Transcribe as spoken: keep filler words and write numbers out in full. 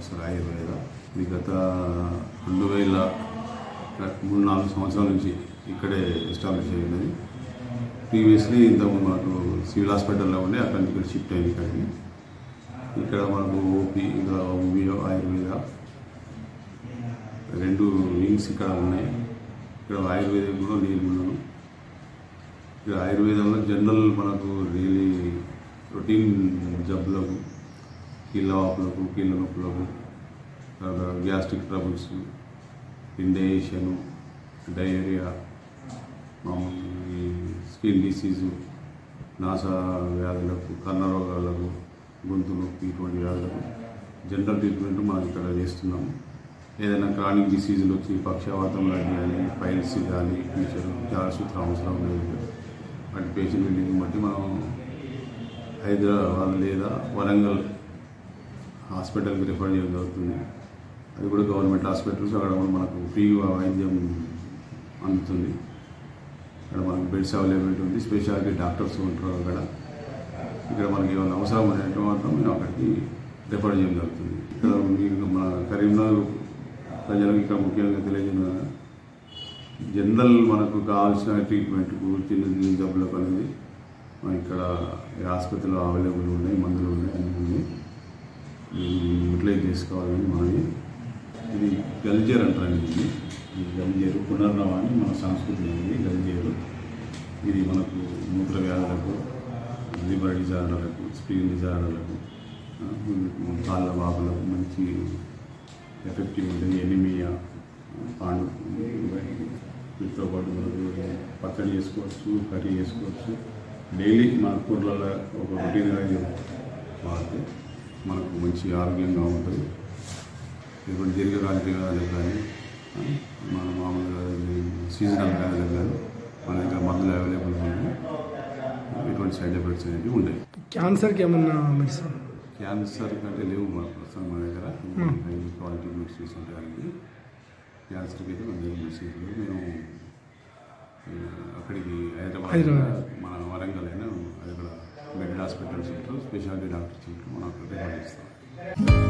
Officer Ayurveda. ఇది గత రెండు వేల మూడు నాలుగు సంవత్సరాల నుంచి ఇక్కడే ఎస్టాబ్లిష్ అయ్యింది. ప్రీవియస్లీ ఇంతకుముందు మనకు సివిల్ హాస్పిటల్లో ఉండే అక్కడి నుంచి ఇక్కడ షిఫ్ట్ అయింది. ఇక్కడికి ఇక్కడ మనకు ఓపీ ఇక్కడ ఓమియో ఆయుర్వేద రెండు వింగ్స్ ఇక్కడ ఉన్నాయి. ఇక్కడ ఆయుర్వేదం కూడా నేర్చుకున్నాను. ఇక్కడ ఆయుర్వేదంలో జనరల్ మనకు డైలీ రొటీన్ జబ్బులకు, కీళ్ళ వాపులకు, కీళ్ళ నొప్పులకు, గ్యాస్ట్రిక్ ట్రబుల్స్, ఇండైజెషన్, డయేరియా, మామూలు ఈ స్కిన్ డిసీజు, నాస వ్యాధులకు, కన్న రోగాలకు, గొంతు నొప్పి, ఇటువంటి వ్యాధులకు జనరల్ ట్రీట్మెంట్ మనం ఇక్కడ చేస్తున్నాము. ఏదైనా క్రానిక్ డిసీజులు వచ్చి పక్షవాతం కానీ, పైల్స్ కానీ, ఫ్యూచర్ జాలసూత్ర అవసరం లేదు వాటి పేషెంట్ బిల్డింగ్ బట్టి మనం హైదరాబాద్ లేదా వరంగల్ హాస్పిటల్కి రిఫర్ చేయడం జరుగుతుంది. అది కూడా గవర్నమెంట్ హాస్పిటల్స్, అక్కడ మనకు ఫ్రీగా వైద్యం అందుతుంది. అక్కడ మనకు బెడ్స్ అవైలబిలిటీ ఉంది, స్పెషాలిటీ డాక్టర్స్ ఉంటారు అక్కడ. ఇక్కడ మనకి ఏమైనా అవసరం అనేటువంటి మాత్రం మేము అక్కడికి రిఫర్ చేయడం జరుగుతుంది. ఇక్కడ మీకు మన కరీంనగర్ ప్రజలకు ఇక్కడ ముఖ్యంగా తెలియజేసిన జనరల్ మనకు కావాల్సిన ట్రీట్మెంట్కు, చిన్న చిన్న జబ్బులకు అనేది మన ఇక్కడ ఆసుపత్రిలో అవైలబుల్ ఉన్నాయి, మందులు ఉన్నాయి, అన్నీ ఉన్నాయి. యూటిలైజ్ చేసుకోవాలని మనవి. ఇది గల్జేర్ అంటారండి. ఇది ఈ గల్జేరు పునర్నవాన్ని మన సంస్కృతి ఉంది. గల్జేరు ఇది మనకు మూత్ర వ్యాధులకు, లివర్ డిజార్డర్లకు, స్ప్లీన్ డిజార్డర్లకు, కాళ్ళ వాపులకు మంచి ఎఫెక్టివ్ ఉంటుంది. ఎనిమియా, పాండు వీటితో పాటు మనకు పచ్చడి చేసుకోవచ్చు, కర్రీ చేసుకోవచ్చు. డైలీ మన కూరలలో ఒక రొటీన్గా వాడితే మనకు మంచి ఆరోగ్యంగా ఉంటుంది. ఎటువంటి దీర్ఘకాలిక వ్యాధులకు కానీ, మన మామూలుగా సీజనల్ వ్యాధులకు కానీ మన దగ్గర మందులు అవైలబుల్ ఉన్నాయి. ఎటువంటి సైడ్ ఎఫెక్ట్స్ అనేవి ఉంటాయి. క్యాన్సర్కి ఏమన్నా మెడిసిన్? క్యాన్సర్ కంటే లేవు మన ప్రస్తుతం మన దగ్గర. హై క్వాలిటీ మెడిసిన్స్ ఉంటాయి. క్యాన్సర్కి అయితే మన దగ్గర మెడిసిన్స్ లేవు. మేము అక్కడికి హైదరాబాద్, మన వరంగల్ అయినా అది కూడా మెడికల్ హాస్పిటల్స్ ఉంటారు, స్పెషాలిటీ డాక్టర్స్ ఉంటారు. మనం అక్కడికి ఇస్తాం.